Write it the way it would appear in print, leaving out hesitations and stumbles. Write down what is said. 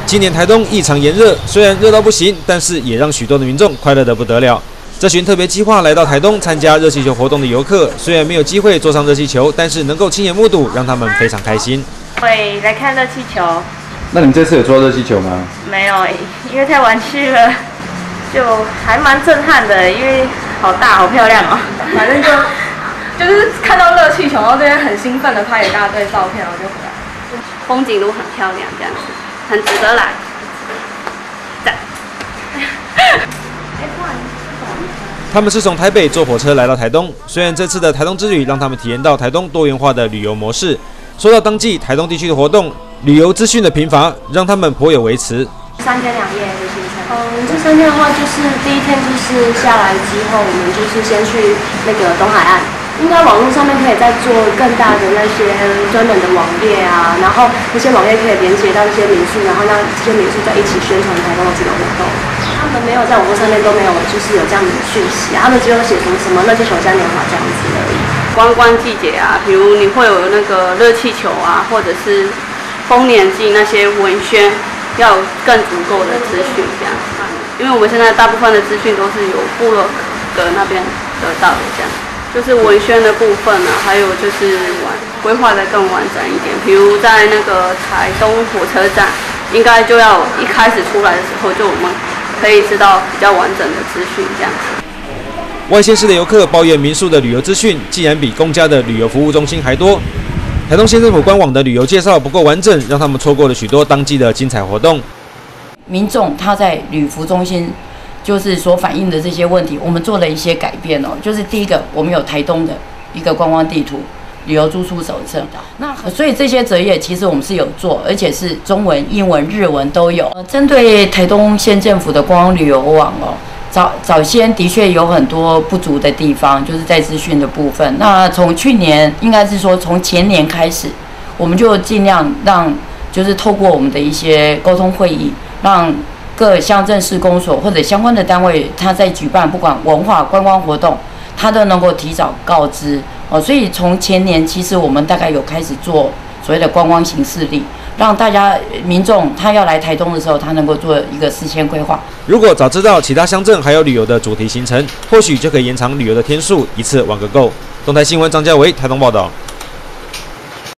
今年台东异常炎热，虽然热到不行，但是也让许多的民众快乐得不得了。这群特别计划来到台东参加热气球活动的游客，虽然没有机会坐上热气球，但是能够亲眼目睹，让他们非常开心。 会来看热气球。 那你们这次有坐热气球吗？ 没有，因为太晚去了，就还蛮震撼的，因为好大好漂亮哦。 反正就是看到热气球，然后这边很兴奋的拍一大堆照片，然后就回来。 风景都很漂亮，这样子很值得来。赞。 他们是从台北坐火车来到台东，虽然这次的台东之旅让他们体验到台东多元化的旅游模式，说到当季台东地区的活动，旅游资讯的贫乏让他们颇有微词。 3天2夜的行程。这3天的话，就是第一天就是下来之后，我们就是先去那个东海岸。应该网络上面可以再做更大的那些专门的网页啊，然后那些网页可以连接到一些民宿，然后让这些民宿在一起宣传台东的这个活动。他们没有在网络上面都没有就是有这样的讯息啊，他们只有写什么热气球嘉年华这样子而已。 观光季节啊，比如你会有那个热气球啊，或者是丰年祭那些文宣，要有更足够的资讯这样。因为我们现在大部分的资讯都是由部落格那边得到的这样。就是文宣的部分啊，还有就是规划的更完整一点。比如在那个台东火车站，应该就要一开始出来的时候，就我们可以知道比较完整的资讯这样子。 外县市的游客抱怨民宿的旅游资讯竟然比公家的旅游服务中心还多。台东县政府官网的旅游介绍不够完整，让他们错过了许多当季的精彩活动。 民众他在旅服中心。就是所反映的这些问题，我们做了一些改变哦。就是第一个，我们有台东的一个观光地图、旅游住宿手册。那所以这些折页其实我们是有做，而且是中文、英文、日文都有。针对台东县政府的观光旅游网哦，早先的确有很多不足的地方，就是在资讯的部分。那从去年，应该是说从前年开始，我们就尽量让，就是透过我们的一些沟通会议，让各乡镇市公所或者相关的单位，他在举办不管文化观光活动，他都能够提早告知哦。所以从前年，其实我们大概有开始做所谓的观光行事历，让大家民众他要来台东的时候，他能够做一个事先规划。 如果早知道其他乡镇还有旅游的主题行程，或许就可以延长旅游的天数，一次玩个够。东台新闻张家维台东报道。